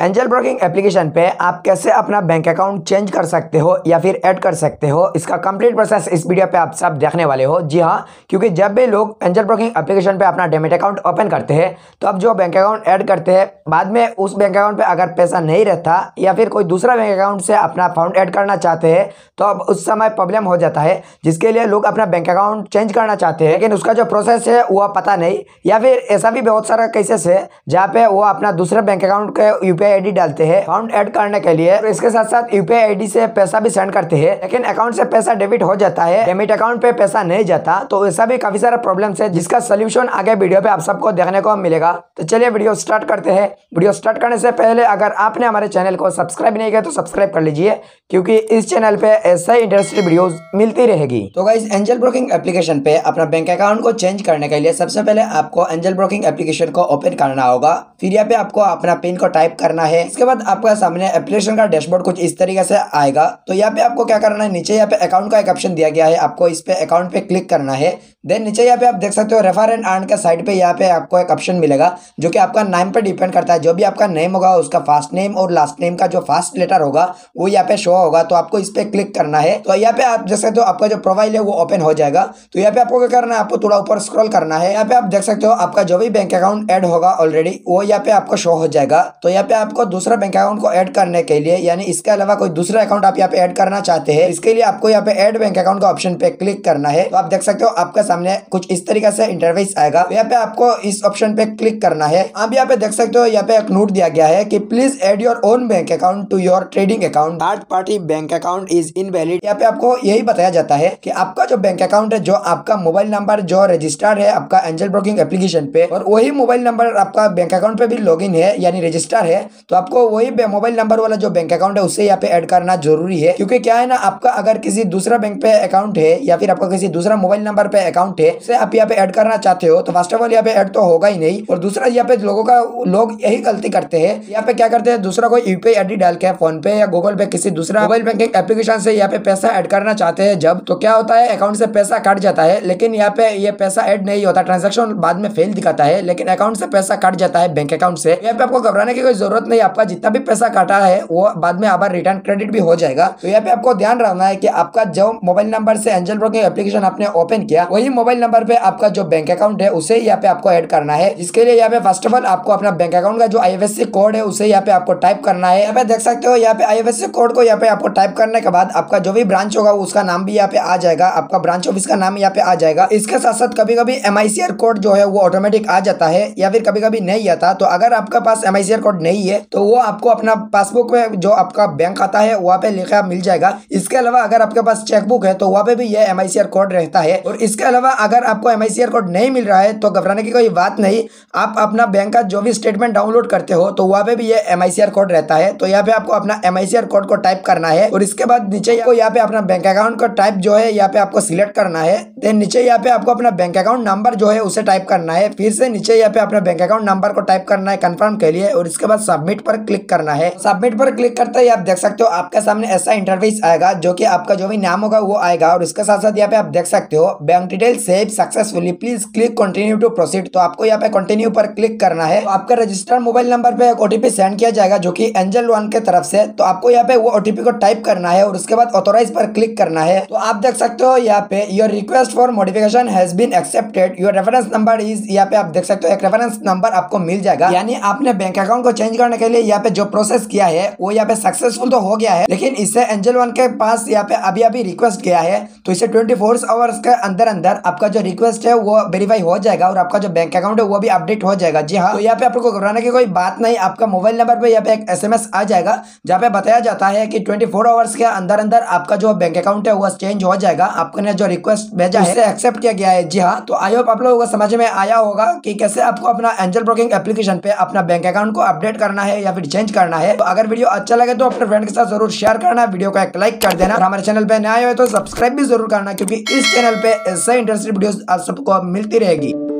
Angel Broking application पे आप कैसे अपना बैंक अकाउंट चेंज कर सकते हो या फिर ऐड कर सकते हो, इसका कंप्लीट प्रोसेस इस वीडियो पे आप सब देखने वाले हो। जी हाँ, क्योंकि जब भी लोग एंजल ब्रोकिंग एप्लीकेशन पे अपना डेमेट अकाउंट ओपन करते हैं तो अब जो बैंक अकाउंट ऐड करते हैं, बाद में उस बैंक अकाउंट पे अगर पैसा नहीं रहता या फिर कोई दूसरा बैंक अकाउंट से अपना अकाउंट ऐड करना चाहते हैं तो अब उस समय प्रॉब्लम हो जाता है, जिसके लिए लोग अपना बैंक अकाउंट चेंज करना चाहते हैं लेकिन उसका जो प्रोसेस है वो पता नहीं, या फिर ऐसा भी बहुत सारा केसेस है जहाँ पे वो अपना दूसरे बैंक अकाउंट के यूपीआई आईडी डालते हैं अकाउंट ऐड करने के लिए, और इसके साथ साथ यूपीआई आईडी से पैसा भी सेंड करते हैं लेकिन अकाउंट से पैसा डेबिट हो जाता है, डेबिट अकाउंट पे पैसा नहीं जाता। तो ऐसा भी काफी सारा प्रॉब्लम्स है जिसका सोल्यूशन आगे वीडियो पे आप सबको देखने को मिलेगा। तो चलिए वीडियो स्टार्ट करते हैं। वीडियो स्टार्ट करने से पहले अगर आपने हमारे चैनल को सब्सक्राइब नहीं किया तो सब्सक्राइब कर लीजिए, क्योंकि इस चैनल पे ऐसा ही इंटरेस्टिंग वीडियोस मिलती रहेगी। तो गाइस, एंजल ब्रोकिंग एप्लीकेशन पे अपना बैंक अकाउंट को चेंज करने के लिए सबसे पहले आपको एंजल ब्रोकिंग एप्लीकेशन को ओपन करना होगा। फिर यहाँ पे आपको अपना पिन को टाइप करना है। इसके बाद आपका सामने एप्लीकेशन का डैशबोर्ड कुछ इस तरीके से आएगा। तो यहाँ पे आपको क्या करना है, नीचे यहाँ पे अकाउंट का एक ऑप्शन दिया गया है, आपको इस पे अकाउंट पे क्लिक करना है। देन नीचे यहाँ पे आप देख सकते हो रेफर एंड अर्न का साइड पे यहाँ पे आपको एक ऑप्शन मिलेगा जो कि आपका नाम पे डिपेंड करता है। जो भी आपका नेम होगा उसका फर्स्ट नेम और लास्ट नेम का जो फर्स्ट लेटर होगा वो यहाँ पे शो होगा, तो आपको इस पे क्लिक करना है। तो यहाँ पे आप देख सकते हो आपका जो प्रोफाइल है वो ओपन हो जाएगा। तो यहाँ पे आपको क्या करना है, आपको थोड़ा ऊपर स्क्रॉल करना है। यहाँ पे आप देख सकते हो आपका जो भी बैंक अकाउंट ऐड होगा ऑलरेडी वो यहाँ पे आपको शो हो जाएगा। तो यहाँ पे आपको दूसरा बैंक अकाउंट को ऐड करने के लिए, यानी इसके अलावा कोई दूसरा अकाउंट आप यहाँ पे ऐड करना चाहते हैं, इसके लिए आपको यहाँ पे ऐड बैंक अकाउंट का ऑप्शन पे क्लिक करना है। तो आप देख सकते हो आपके सामने कुछ इस तरीके से इंटरफेस आएगा। यहाँ पे आपको इस ऑप्शन पे क्लिक करना है। आप यहाँ पे देख सकते हो यहाँ पे एक नोट दिया गया है कि please add your own bank account to your trading account, third party bank account is invalid. यहाँ पे आपको यही बताया जाता है कि आपका जो बैंक अकाउंट है, जो आपका मोबाइल नंबर जो रजिस्टर्ड है आपका एंजल ब्रोकिंग एप्लीकेशन पे, और वही मोबाइल नंबर आपका बैंक अकाउंट पे भी लॉगिन है यानी रजिस्टर है, तो आपको वही मोबाइल नंबर वाला जो बैंक अकाउंट है उससे यहाँ पे ऐड करना जरूरी है। क्योंकि क्या है ना, आपका अगर किसी दूसरा बैंक पे अकाउंट है या फिर आपका किसी दूसरा मोबाइल नंबर पे अकाउंट है उसे आप यहाँ पे ऐड करना चाहते हो तो फर्स्ट ऑफ ऑल यहाँ पे ऐड तो होगा ही नहीं, और दूसरा यहाँ पे लोग यही गलती करते हैं। यहाँ पे क्या करते हैं, दूसरा कोई यूपीआई आईडी डाल के फोन पे या गूगल पे किसी दूसरा मोबाइल बैंकिंग एप्लीकेशन से यहाँ पे पैसा ऐड करना चाहते हैं जब, तो क्या होता है अकाउंट से पैसा कट जाता है, लेकिन यहाँ पे ये पैसा ऐड नहीं होता, ट्रांजेक्शन बाद में फेल दिखाता है लेकिन अकाउंट से पैसा कट जाता है बैंक अकाउंट से। यहाँ पे आपको घबराने की कोई जरूरत नहीं, आपका जितना भी पैसा काटा है वो बाद में आबार रिटर्न क्रेडिट भी हो जाएगा। तो यहाँ पे आपको ध्यान रखना है कि आपका जो मोबाइल नंबर से एंजल ब्रोकिंग एप्लीकेशन आपने ओपन किया वही मोबाइल नंबर पे आपका जो बैंक अकाउंट है उसे यहाँ पे आपको ऐड करना है। जिसके लिए यहाँ पे फर्स्ट ऑफ ऑल आपको अपना बैंक अकाउंट का जो IFSC कोड है उसे यहाँ पे आपको टाइप करना है। यहाँ पे देख सकते हो यहाँ पे IFSC कोड को यहाँ पे आपको टाइप करने के बाद आपका जो भी ब्रांच होगा उसका नाम भी यहाँ पे आ जाएगा, आपका ब्रांच ऑफिस का नाम यहाँ पे आ जाएगा। इसके साथ साथ कभी कभी MICR कोड जो है वो ऑटोमेटिक आ जाता है या फिर कभी कभी नहीं आता। तो अगर आपका पास MICR कोड नहीं है तो वो आपको अपना पासबुक में जो आपका बैंक खाता है वहाँ पे लिखा मिल जाएगा। इसके अलावा अगर आपके पास चेकबुक है तो वहाँ पे भी ये MICR कोड रहता है। और इसके अलावा अगर आपको MICR कोड नहीं मिल रहा है तो घबराने की कोई बात नहीं, आप अपना बैंक का जो भी स्टेटमेंट डाउनलोड करते हो तो वहाँ पे भी ये MICR कोड रहता है। तो यहाँ पे आपको अपना MICR कोड को टाइप करना है और इसके बाद नीचे यहाँ पे अपना बैंक अकाउंट का टाइप जो है यहाँ पे आपको सिलेक्ट करना है। देन नीचे यहाँ पे आपको अपना बैंक अकाउंट नंबर जो है उसे टाइप करना है। फिर से नीचे यहाँ पे अपना बैंक अकाउंट नंबर को टाइप करना है कंफर्म के लिए, और इसके बाद सबमिट पर क्लिक करना है। सबमिट पर क्लिक करते ही आप देख सकते हो आपके सामने ऐसा इंटरफेस आएगा जो कि आपका जो भी नाम होगा वो आएगा, और इसके साथ साथ यहाँ पे आप देख सकते हो bank detail save successfully, please click continue to proceed. तो आपको यहाँ पे कंटिन्यू पर क्लिक करना है। तो आपका रजिस्टर्ड मोबाइल नंबर पे एक OTP सेंड किया जाएगा जो कि एंजल वन के तरफ से। तो आपको यहाँ पे वो OTP को टाइप करना है और उसके बाद ऑथोराइज पर क्लिक करना है। तो आप देख सकते हो यहाँ पे your request for modification has been accepted, your reference number is, यहाँ पे आप देख सकते हो एक रेफरेंस नंबर आपको मिल जाएगा। यानी आपने बैंक अकाउंट को चेंज करने के लिए यहाँ पे जो प्रोसेस किया है वो यहाँ पे सक्सेसफुल तो हो गया है, लेकिन इससे एंजल वन के पास यहाँ पे अभी रिक्वेस्ट गया है। तो इसे 24 आवर्स के अंदर अंदर आपका जो रिक्वेस्ट है वो वेरीफाई हो जाएगा और आपका जो बैंक अकाउंट है वो भी अपडेट हो जाएगा। जी हाँ, तो यहाँ पे आपको घबराने की कोई बात नहीं, आपका मोबाइल नंबर पे यहाँ पे एक SMS आ जाएगा जहाँ पे बताया जाता है कि 24 आवर्स के अंदर अंदर आपका जो बैंक अकाउंट है वो चेंज हो जाएगा, आपने जो रिक्वेस्ट भेजा है उसे एक्सेप्ट किया गया है। जी हाँ, तो आई होप आप लोगों को समझ में आया होगा कि कैसे आपको अपना एंजल ब्रोकिंग एप्लीकेशन पे अपना बैंक अकाउंट को अपडेट करना है या फिर चेंज करना है। तो अगर वीडियो अच्छा लगे तो अपने फ्रेंड के साथ जरूर शेयर करना, वीडियो को एक लाइक कर देना, और हमारे चैनल पे नए आए हो तो सब्सक्राइब भी जरूर करना, क्योंकि इस चैनल पे ऐसे इंटरेस्टिंग वीडियोस आप सबको मिलती रहेगी।